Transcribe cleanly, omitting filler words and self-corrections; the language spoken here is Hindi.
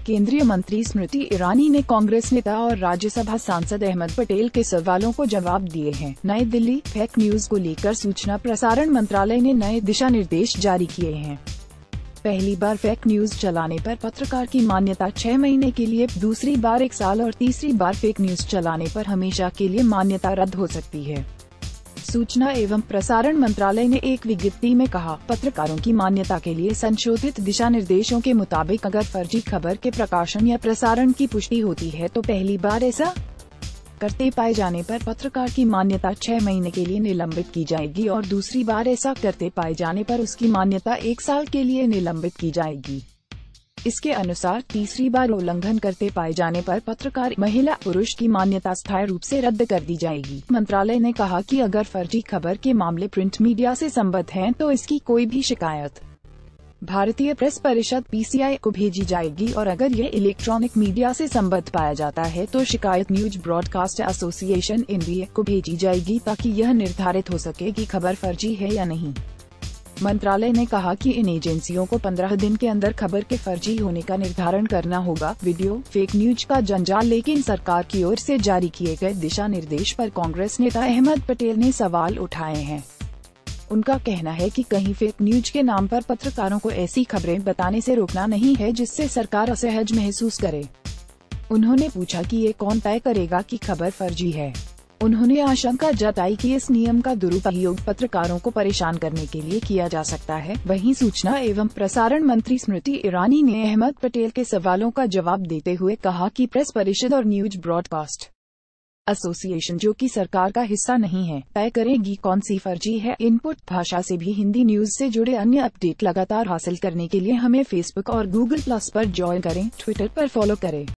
केंद्रीय मंत्री स्मृति ईरानी ने कांग्रेस नेता और राज्यसभा सांसद अहमद पटेल के सवालों को जवाब दिए हैं। नई दिल्ली, फेक न्यूज को लेकर सूचना प्रसारण मंत्रालय ने नए दिशा निर्देश जारी किए हैं। पहली बार फेक न्यूज चलाने पर पत्रकार की मान्यता 6 महीने के लिए, दूसरी बार 1 साल और तीसरी बार फेक न्यूज चलाने पर हमेशा के लिए मान्यता रद्द हो सकती है। सूचना एवं प्रसारण मंत्रालय ने एक विज्ञप्ति में कहा, पत्रकारों की मान्यता के लिए संशोधित दिशा निर्देशों के मुताबिक अगर फर्जी खबर के प्रकाशन या प्रसारण की पुष्टि होती है तो पहली बार ऐसा करते पाए जाने पर पत्रकार की मान्यता 6 महीने के लिए निलंबित की जाएगी और दूसरी बार ऐसा करते पाए जाने पर उसकी मान्यता 1 साल के लिए निलंबित की जाएगी। इसके अनुसार तीसरी बार उल्लंघन करते पाए जाने पर पत्रकार, महिला, पुरुष की मान्यता स्थायी रूप से रद्द कर दी जाएगी। मंत्रालय ने कहा कि अगर फर्जी खबर के मामले प्रिंट मीडिया से संबद्ध हैं तो इसकी कोई भी शिकायत भारतीय प्रेस परिषद (PCI) को भेजी जाएगी और अगर यह इलेक्ट्रॉनिक मीडिया से संबद्ध पाया जाता है तो शिकायत न्यूज ब्रॉडकास्ट एसोसिएशन (NBA) को भेजी जाएगी ताकि यह निर्धारित हो सके कि खबर फर्जी है या नहीं। मंत्रालय ने कहा कि इन एजेंसियों को 15 दिन के अंदर खबर के फर्जी होने का निर्धारण करना होगा। वीडियो फेक न्यूज का जंजाल। लेकिन सरकार की ओर से जारी किए गए दिशा निर्देश पर कांग्रेस नेता अहमद पटेल ने सवाल उठाए हैं। उनका कहना है कि कहीं फेक न्यूज के नाम पर पत्रकारों को ऐसी खबरें बताने से रोकना नहीं है जिससे सरकार असहज महसूस करे। उन्होंने पूछा कि ये कौन तय करेगा कि खबर फर्जी है। उन्होंने आशंका जताई कि इस नियम का दुरुपयोग पत्रकारों को परेशान करने के लिए किया जा सकता है। वहीं सूचना एवं प्रसारण मंत्री स्मृति ईरानी ने अहमद पटेल के सवालों का जवाब देते हुए कहा कि प्रेस परिषद और न्यूज ब्रॉडकास्ट एसोसिएशन, जो कि सरकार का हिस्सा नहीं है, तय करेगी कौन सी फर्जी है। इनपुट भाषा से भी हिंदी न्यूज से जुड़े अन्य अपडेट लगातार हासिल करने के लिए हमें फेसबुक और गूगल+ पर ज्वाइन करें, ट्विटर पर फॉलो करें।